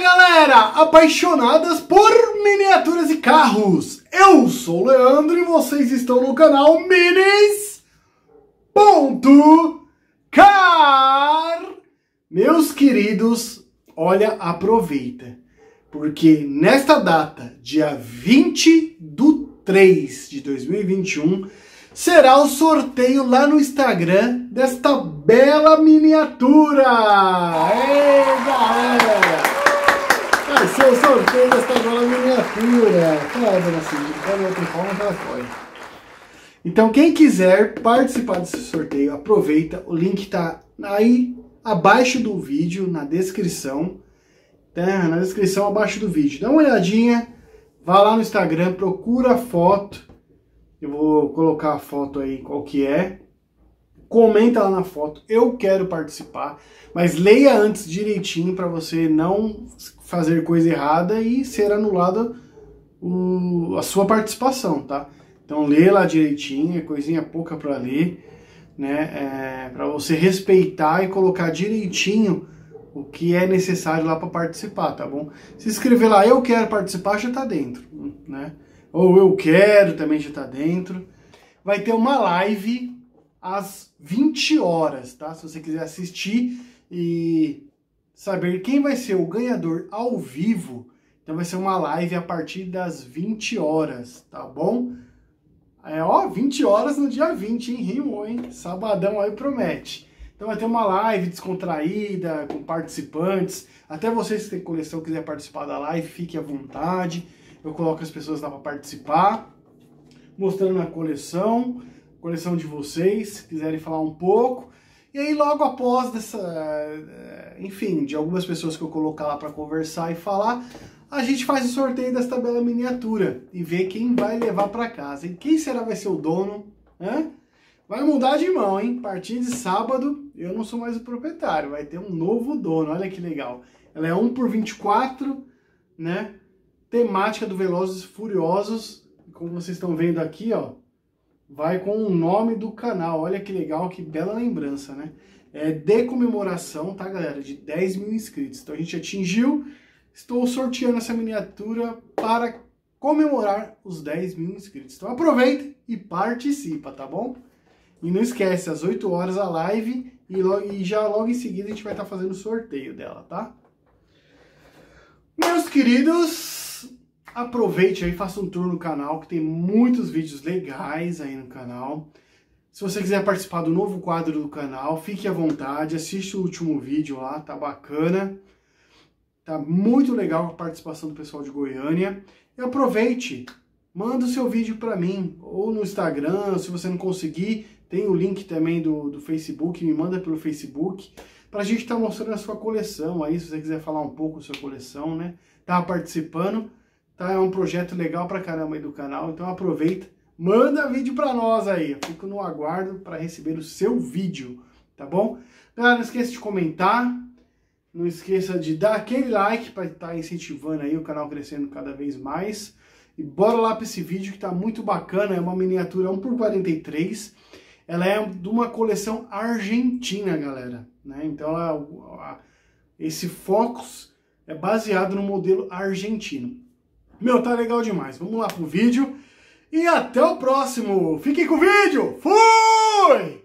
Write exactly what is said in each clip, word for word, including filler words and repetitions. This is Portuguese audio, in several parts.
galera, apaixonadas por miniaturas e carros. Eu sou o Leandro e vocês estão no canal Minis ponto car. Meus queridos, olha, aproveita, porque nesta data, dia vinte do três de dois mil e vinte e um, será o sorteio lá no Instagram desta bela miniatura. Ei, galera! Vai ser o sorteio desta bela miniatura. Fala, dona Cindy, fala outra forma que ela pode. Então, quem quiser participar desse sorteio, aproveita. O link tá aí abaixo do vídeo, na descrição. Tá? Na descrição abaixo do vídeo. Dá uma olhadinha, vá lá no Instagram, procura a foto. Eu vou colocar a foto aí, qual que é. Comenta lá na foto, eu quero participar. Mas leia antes direitinho para você não fazer coisa errada e ser anulada o, a sua participação, tá? Então lê lá direitinho, é coisinha pouca para ler, né? É, para você respeitar e colocar direitinho o que é necessário lá para participar, tá bom? Se escrever lá, eu quero participar, já tá dentro, né? Ou eu quero, também já tá dentro. Vai ter uma live às vinte horas, tá? Se você quiser assistir e saber quem vai ser o ganhador ao vivo, então vai ser uma live a partir das vinte horas, tá bom? É, ó, vinte horas no dia vinte, hein? Rimou, hein? Sabadão aí promete. Então vai ter uma live descontraída, com participantes. Até vocês que têm coleção quiser participar da live, fique à vontade. Eu coloco as pessoas lá para participar, mostrando a coleção, coleção de vocês, se quiserem falar um pouco. E aí logo após dessa, enfim, de algumas pessoas que eu colocar lá para conversar e falar, a gente faz o sorteio dessa bela miniatura e vê quem vai levar para casa. E quem será vai ser o dono, né? Vai mudar de mão, hein? A partir de sábado, eu não sou mais o proprietário, vai ter um novo dono, olha que legal. Ela é um por vinte e quatro, né? Temática do Velozes e Furiosos, como vocês estão vendo aqui, ó, vai com o nome do canal. Olha que legal, que bela lembrança, né? É de comemoração, tá, galera? De dez mil inscritos. Então a gente atingiu, estou sorteando essa miniatura para comemorar os dez mil inscritos. Então aproveita e participa, tá bom? E não esquece, às oito horas a live e, logo, e já logo em seguida a gente vai estar fazendo o sorteio dela, tá? Meus queridos, aproveite aí, faça um tour no canal, que tem muitos vídeos legais aí no canal. Se você quiser participar do novo quadro do canal, fique à vontade, assiste o último vídeo lá, tá bacana. Tá muito legal a participação do pessoal de Goiânia. E aproveite, manda o seu vídeo para mim, ou no Instagram, se você não conseguir, tem o link também do, do Facebook, me manda pelo Facebook, pra gente estar tá mostrando a sua coleção aí, se você quiser falar um pouco da sua coleção, né? Tá participando. Tá, é um projeto legal pra caramba aí do canal, então aproveita, manda vídeo pra nós aí, eu fico no aguardo para receber o seu vídeo, tá bom? Galera, não esqueça de comentar, não esqueça de dar aquele like para estar incentivando aí o canal crescendo cada vez mais, e bora lá para esse vídeo que tá muito bacana, é uma miniatura um por quarenta e três, ela é de uma coleção argentina, galera, né? Então ela, esse Focus é baseado no modelo argentino. Meu, tá legal demais. Vamos lá pro vídeo e até o próximo. Fiquem com o vídeo. Fui!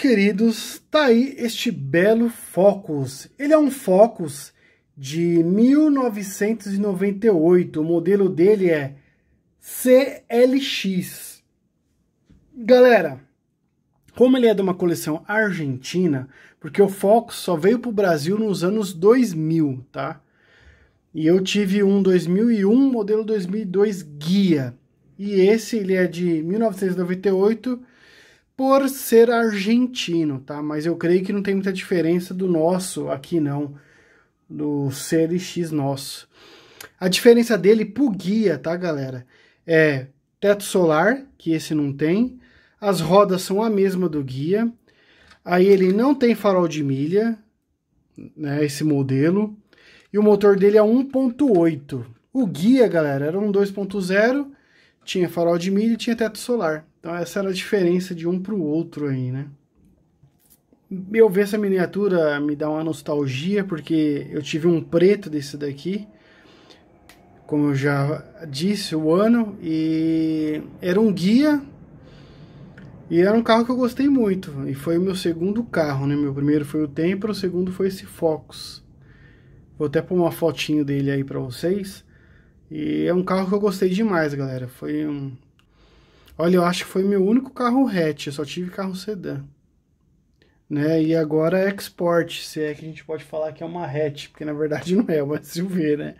queridos, tá aí este belo Focus. Ele é um Focus de mil novecentos e noventa e oito, o modelo dele é C L X. Galera, como ele é de uma coleção argentina, porque o Focus só veio pro Brasil nos anos dois mil, tá? E eu tive um dois mil e um, modelo dois mil e dois guia. E esse ele é de mil novecentos e noventa e oito, por ser argentino, tá? Mas eu creio que não tem muita diferença do nosso aqui não, do C L X nosso. A diferença dele pro guia, tá, galera? É teto solar, que esse não tem. As rodas são a mesma do guia. Aí ele não tem farol de milha, né, esse modelo. E o motor dele é um ponto oito. O guia, galera, era um dois ponto zero, tinha farol de milha e tinha teto solar. Então essa era a diferença de um para o outro aí, né? Eu ver essa miniatura me dá uma nostalgia, porque eu tive um preto desse daqui, como eu já disse, o ano, e era um guia, e era um carro que eu gostei muito, e foi o meu segundo carro, né? Meu primeiro foi o Tempra, o segundo foi esse Focus. Vou até pôr uma fotinho dele aí pra vocês, e é um carro que eu gostei demais, galera. Foi um... Olha, eu acho que foi meu único carro hatch, eu só tive carro sedã. Né? E agora é Export, se é que a gente pode falar que é uma hatch, porque na verdade não é, é uma S U V, né?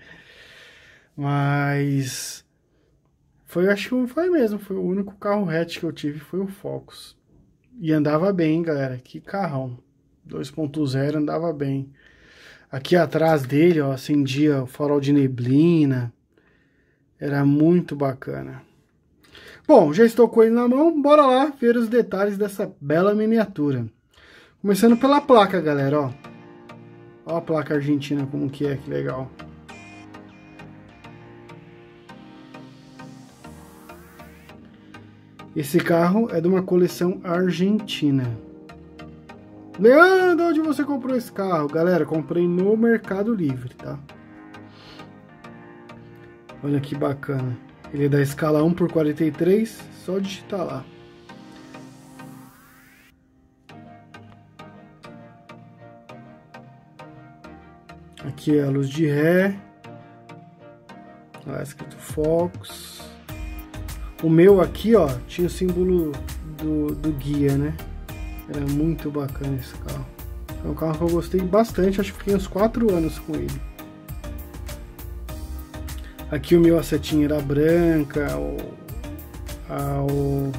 Mas... Foi, acho que foi mesmo, foi o único carro hatch que eu tive, foi o Focus. E andava bem, galera, que carrão. dois ponto zero andava bem. Aqui atrás dele, ó, acendia o farol de neblina. Era muito bacana. Bom, já estou com ele na mão, bora lá ver os detalhes dessa bela miniatura. Começando pela placa, galera, ó. Ó a placa argentina como que é, que legal. Esse carro é de uma coleção argentina. Leandro, onde você comprou esse carro? Galera, comprei no Mercado Livre, tá? Olha que bacana. Ele é da escala um por quarenta e três, só digitar lá. Aqui é a luz de ré. Lá escrito Focus. O meu aqui, ó, tinha o símbolo do, do guia, né? Era muito bacana esse carro. É um carro que eu gostei bastante, acho que fiquei uns quatro anos com ele. Aqui o meu a setinha era branca, o, a, o,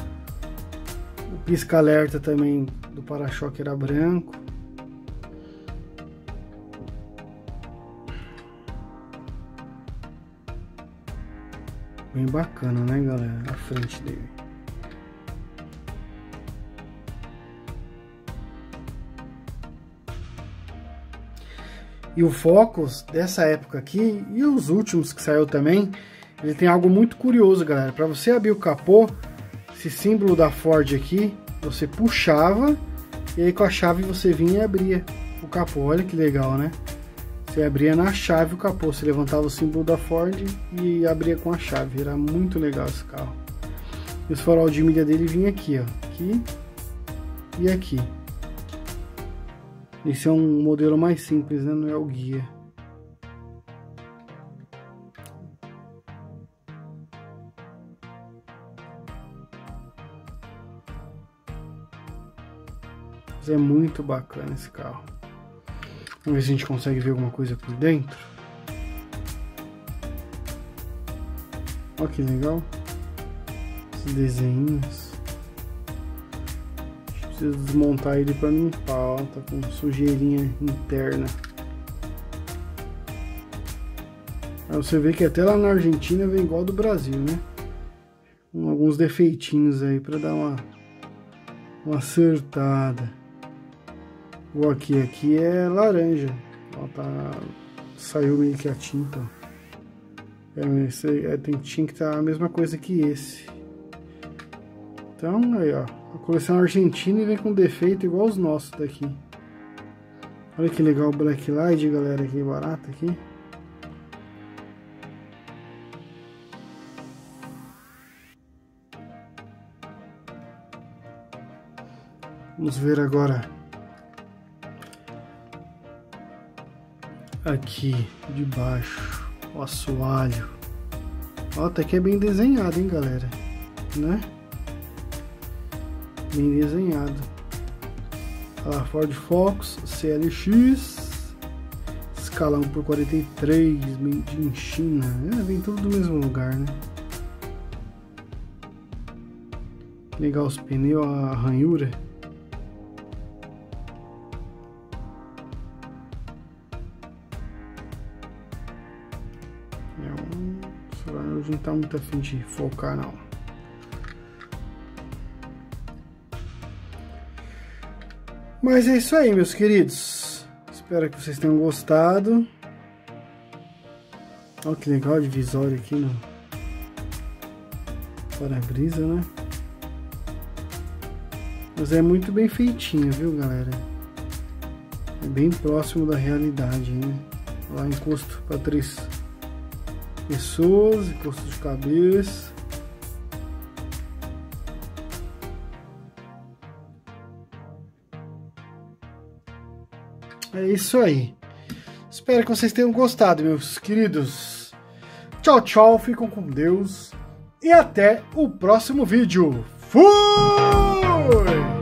o pisca-alerta também do para-choque era branco. Bem bacana, né, galera? A frente dele. E o Focus dessa época aqui, e os últimos que saiu também, ele tem algo muito curioso, galera. Para você abrir o capô, esse símbolo da Ford aqui, você puxava, e aí com a chave você vinha e abria o capô. Olha que legal, né? Você abria na chave o capô, você levantava o símbolo da Ford e abria com a chave. Era muito legal esse carro. E os farol de milha dele vinha aqui, ó. Aqui e aqui. Esse é um modelo mais simples, né? Não é o guia. Mas é muito bacana esse carro. Vamos ver se a gente consegue ver alguma coisa por dentro. Olha que legal. Esses desenhos. Preciso desmontar ele para limpar, ó. Tá com sujeirinha interna. Aí você vê que até lá na Argentina vem igual do Brasil, né? Com alguns defeitinhos aí para dar uma, uma acertada. O aqui, aqui é laranja. Ó, tá, saiu meio que a tinta. É, esse, é, tem, tinha que estar a mesma coisa que esse. Então, aí ó. A coleção argentina vem com defeito igual os nossos daqui. Olha que legal o Blacklight, galera, que barato aqui. Vamos ver agora aqui de baixo o assoalho. Ó, até que é bem desenhado, hein, galera, né? Bem desenhado. Olha lá, Ford Focus C L X, escala um por quarenta e três, made in China. É, vem tudo do mesmo lugar, né? Legal os pneus, a ranhura. É um... Hoje não tá muito afim de focar, não. Mas é isso aí, meus queridos. Espero que vocês tenham gostado. Olha que legal o divisório aqui no para-brisa, né? Mas é muito bem feitinho, viu, galera? É bem próximo da realidade, né? Lá encosto para três pessoas, encosto de cabeça. É isso aí. Espero que vocês tenham gostado, meus queridos. Tchau, tchau. Ficam com Deus. E até o próximo vídeo. Fui!